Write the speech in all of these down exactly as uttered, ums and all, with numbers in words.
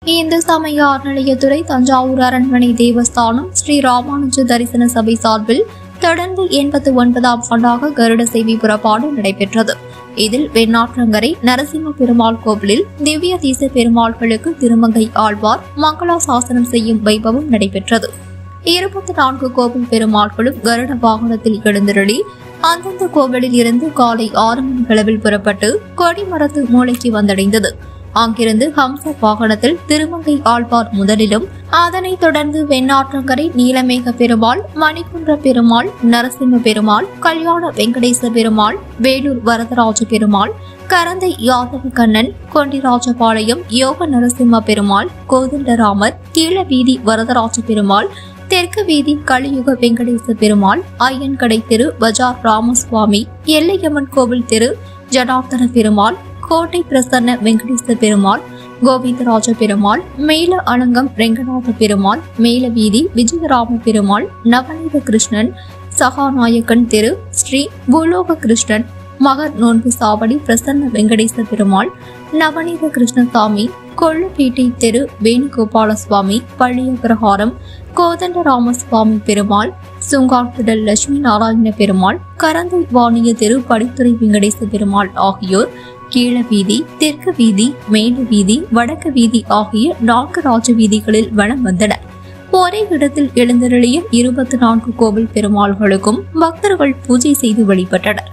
இந்து சமய அறநிலையத்துறை தஞ்சாவூர் அரண்மனை தேவஸ்தானம் ஸ்ரீ ராமானுஜ தரிசன சபை சார்பில் தொடர்ந்து எண்பத்தி ஒன்பதாம் ஆண்டாக கருட சேவை புறப்பாடு நடைபெற்றது. இதில் வெண்ணாற்றங்கரை நரசிம்ம பெருமாள் கோவிலில் திவ்ய தீச பெருமாள்களுக்கு திருமங்கை ஆழ்வார் மங்களாசாசனம் செய்யும் வைபவம் நடைபெற்றது. இருபத்தி நான்கு கோவில் பெருமாள்களும் கருட வாகனத்தில் எழுந்தருளி அந்தந்த கோவிலில் இருந்து காலை ஆறு மணி அளவில் புறப்பட்டு கொடிமரத்து மூளைக்கு வந்தடைந்தது. அங்கிருந்து ஹம்ச வாகனத்தில் திருமங்கை ஆழ்வார் முதலிலும், அதனைத் தொடர்ந்து வெண்ணாற்றங்கரை நீலமேக பெருமாள், மணிக்குன்ற பெருமாள், நரசிம்ம பெருமாள், கல்யாண வெங்கடேச பெருமாள், வேலூர் வரதராஜ பெருமாள், கரந்தை யாதவ கண்ணன், கொண்டிராஜபாளையம் யோக நரசிம்ம பெருமாள், கோதண்டராமர், கீழ வீதி வரதராஜ பெருமாள், தெற்கு வீதி கலியுக வெங்கடேச பெருமாள், ஐயன்கடை திரு பஜார் ராமசுவாமி, எல்லையம்மன் கோவில் திரு ஜனார்த்தன பெருமாள், கோட்டை பிரசன்ன வெங்கடேச பெருமாள், கோவிந்தராஜ பெருமாள், மேல அலங்கம் ரெங்கநாத பெருமாள், மேல வீதி விஜயராம பெருமாள், நவநீத கிருஷ்ணன், சகாநாயக்கன் திரு ஸ்ரீ பூலோக கிருஷ்ணன், மகர் நோன்பு சாவடி பிரசன்ன வெங்கடேச பெருமாள், நவநீத கிருஷ்ணசாமி, கொள்ளுப்பேட்டை திரு வேணுகோபால சுவாமி, பள்ளிய பிரகாரம் கோதண்டராமசுவாமி பெருமாள், சுங்காட்டிடல் லட்சுமி நாராயண பெருமாள், கரந்தை வாணிய திரு படித்துறை வெங்கடேச பெருமாள் ஆகியோர் கீழ வீதி, தெற்கு வீதி, மேல வீதி, வடக்கு வீதி ஆகிய நான்கு ராஜ வீதிகளில் வலம் வந்தனர். ஒரே இடத்தில் எழுந்தருளிய இருபத்தி நான்கு கோவில் பெருமாள்களுக்கும் பக்தர்கள் பூஜை செய்து வழிபட்டனர்.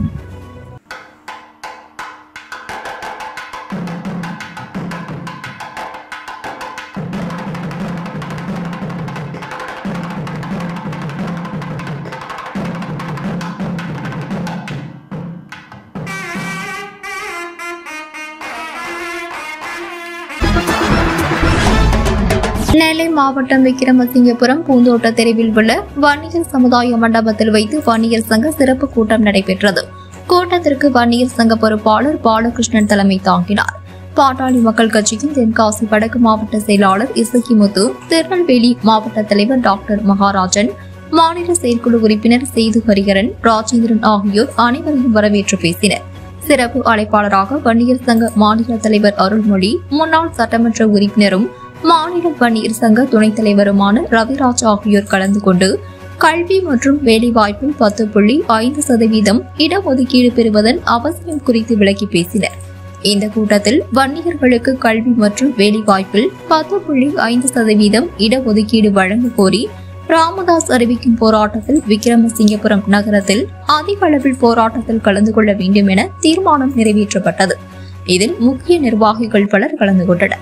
நெல்லை மாவட்டம் விக்கிரமசிங்கபுரம் பூந்தோட்ட தெருவில் உள்ள வன்னியர் சமுதாய மண்டபத்தில் வைத்து வன்னியர் சங்க சிறப்பு கூட்டம் நடைபெற்றது. கூட்டத்திற்கு வன்னியர் சங்க பொறுப்பாளர் பாலகிருஷ்ணன் தலைமை தாங்கினார். பாட்டாளி மக்கள் கட்சியின் தென்காசி வடக்கு மாவட்ட செயலாளர் இசக்கிமுத்து, திருநெல்வேலி மாவட்ட தலைவர் டாக்டர் மகாராஜன், மாநில செயற்குழு உறுப்பினர் சேது ஹரிகரன், ராஜேந்திரன் ஆகியோர் அனைவரையும் வரவேற்று பேசினர். சிறப்பு அழைப்பாளராக வன்னியர் சங்க மாநில தலைவர் அருள்மொழி, முன்னாள் சட்டமன்ற உறுப்பினரும் மாநில வன்னியர் சங்க துணைத் தலைவருமான ரவிராஜ் ஆகியோர் கலந்து கொண்டு கல்வி மற்றும் வேலைவாய்ப்பில் பத்து புள்ளி ஐந்து சதவீதம் இடஒதுக்கீடு பெறுவதன் அவசியம் குறித்து விளக்கி பேசினர். இந்த கூட்டத்தில் வன்னியர்களுக்கு கல்வி மற்றும் வேலைவாய்ப்பில் பத்து புள்ளி ஐந்து சதவீதம் இடஒதுக்கீடு வழங்க கோரி ராமதாஸ் அறிவிக்கும் போராட்டத்தில் விக்கிரமசிங்கபுரம் நகரத்தில் அதிக அளவில் போராட்டத்தில் கலந்து கொள்ள வேண்டும் என தீர்மானம் நிறைவேற்றப்பட்டது. இதில் முக்கிய நிர்வாகிகள் பலர் கலந்து கொண்டனர்.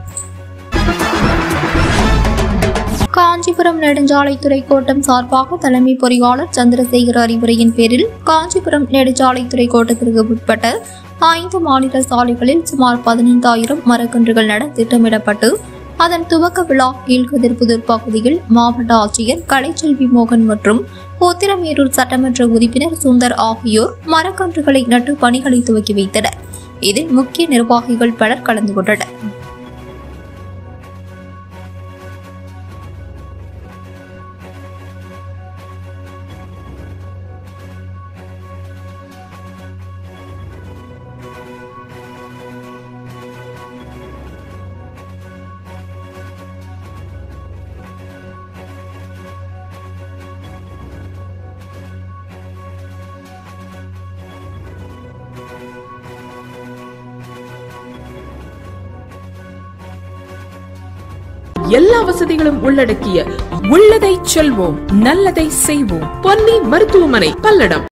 காஞ்சிபுரம் நெடுஞ்சாலைத்துறை கோட்டம் சார்பாக தலைமை பொறியாளர் சந்திரசேகர் அறிவுரையின் பேரில் காஞ்சிபுரம் நெடுஞ்சாலைத்துறை கோட்டத்திற்கு உட்பட்ட ஐந்து மாநில சாலைகளில் சுமார் பதினைந்தாயிரம் மரக்கன்றுகள் நட திட்டமிடப்பட்டு அதன் துவக்க விழா கீழ்கதிர்புதூர் பகுதியில் மாவட்ட ஆட்சியர் கலைச்செல்வி மோகன் மற்றும் உத்திரமேரூர் சட்டமன்ற உறுப்பினர் சுந்தர் ஆகியோர் மரக்கன்றுகளை நட்டு பணிகளை துவக்கி வைத்தனர். இதில் முக்கிய நிர்வாகிகள் பலர் கலந்து கொண்டனர். எல்லா வசதிகளும் உள்ளடக்கிய உள்ளதை செல்வோம் நல்லதை செய்வோம் பொன்னி மருத்துவமனை பல்லடம்.